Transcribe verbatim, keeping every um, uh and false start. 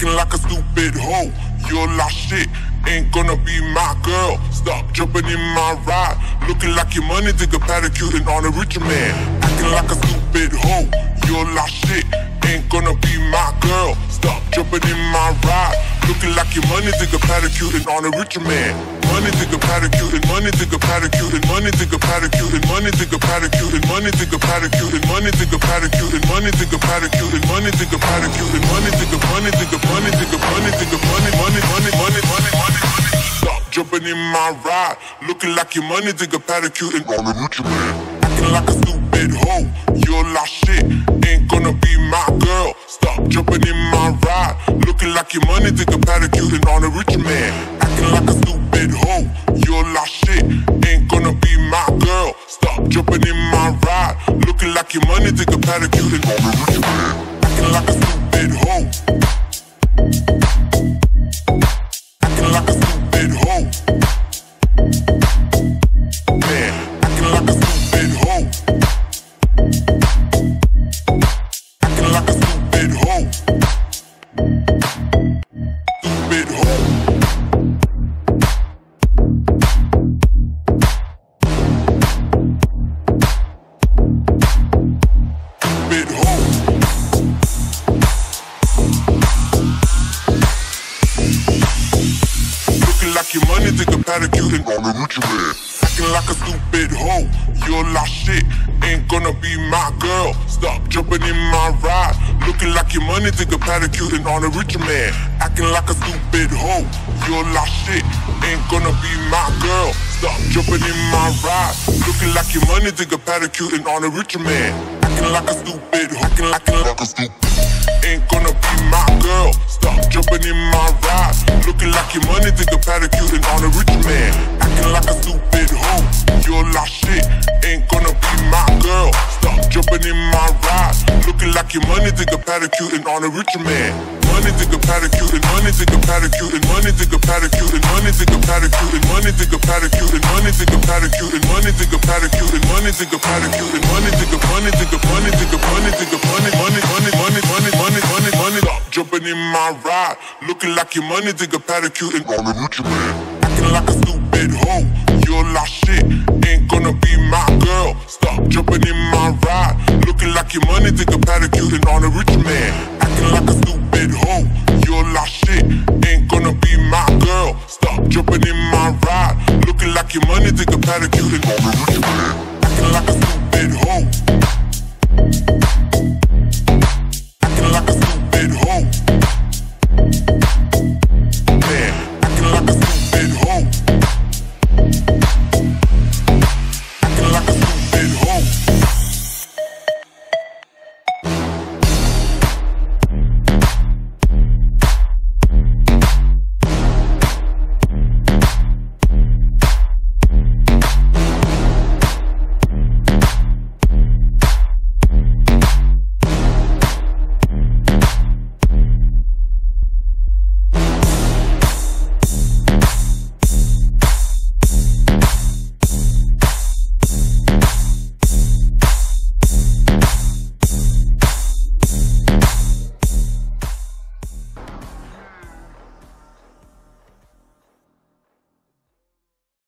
acting like a stupid hoe. You're lost shit, ain't gonna be my girl. Stop jumping in my ride, looking like your money digger pedicuring on a richer man. Acting like a stupid hoe. You're lost shit, ain't gonna be my girl. Stop jumping in my ride, looking like your money digger pedicuring on a richer man. Money digger pedicuring, money digger pedicuring, money digger pedicuring, money digger pedicuring, money digger pedicuring, money digger pedicuring, money digger pedicuring, money digger pedicuring, money digger, money digger, money digger, money digger, money, money, money, money, money, money, money. Stop jumping in my ride, looking like your money digger pedicuring on a richer man. Acting like a stupid hoe, you're lost shit, ain't gonna be my girl. Stop jumping in my ride, looking like your money digger pedicuring on a richer man. Acting like a stupid hoe, you're lost shit, ain't gonna be my girl. Stop jumping in my ride, looking like your money digger pedicuring on a richer man. Acting like a stupid hoe, acting like a stupid hoe, man, acting like a stupid hoe, acting like a stupid hoe, stupid hoe. Your money digger pedicuring on a richer man. Acting like a stupid hoe, you're lost shit, ain't gonna be my girl. Stop jumping in my ride, looking like your money digger pedicuring on a richer man. Acting like a stupid hoe, you're lost shit, ain't gonna be my girl. Stop jumping in my ride, looking like your money digger pedicuring on a richer man. Acting like a stupid hoe, acting like, like a stupid, ain't gonna be my girl. Stop jumping in my ride, looking like your money digger pedicuring on a richer man. Acting like a stupid hoe, you're lost shit, ain't gonna be my girl. Stop jumping in my ride, looking like your money digger pedicuring on a richer man. Money digger pedicuring, money digger pedicuring, money digger pedicuring, money digger pedicuring, money digger pedicuring, money digger pedicuring, money digger pedicuring, money digger pedicuring, money digger, money digger, money digger, money digger, money, money, money, money, money, money, money, money. Stop jumping in my ride, looking like your money digger pedicuring on a richer man. Acting like a stupid hoe, you're lost shit, ain't gonna be my girl. Stop jumping in my ride, looking like your money digger pedicuring on a richer man. Acting like a stupid hoe.